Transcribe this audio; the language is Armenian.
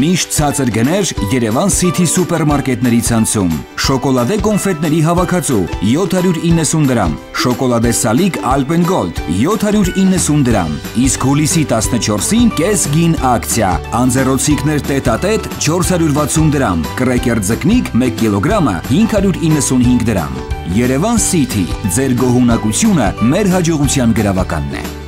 Միշտ ցածր գներ Երևան City սուպերմարկետների ցանցում։ Շոկոլադե կոնֆետների հավաքածու 790 դրամ, շոկոլադե սալիկ Alpen Gold 790 դրամ, իսկ հուլիսի 14-ին կես գին ակցիա, անձեռոցիկներ տետատետ 460 դրամ, կրեկեր ձկնիկ 1 կիլոգրամը 595 դրամ։ Երևան City, ձեր գոհունակությունը մեր հաջողության գրավականն է։